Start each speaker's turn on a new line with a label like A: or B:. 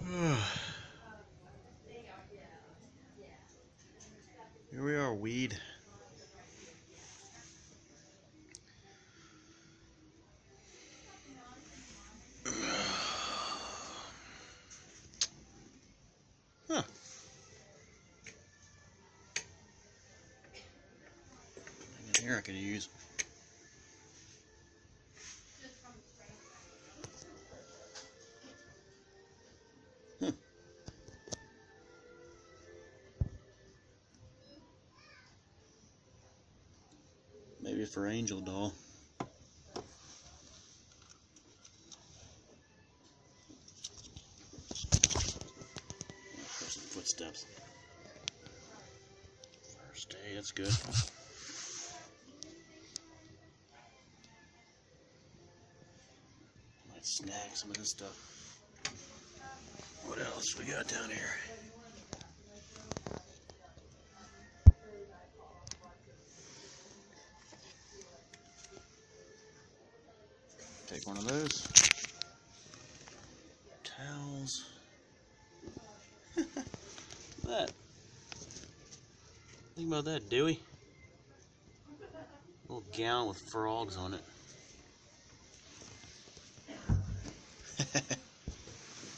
A: Here we are, weed. Huh. Here I could use. Huh. Maybe for Angel Doll. Some footsteps. First day, that's good. Might snag some of this stuff. What else we got down here? Take one of those. Towels. That. Think about that, Dewey. A little gown with frogs on it.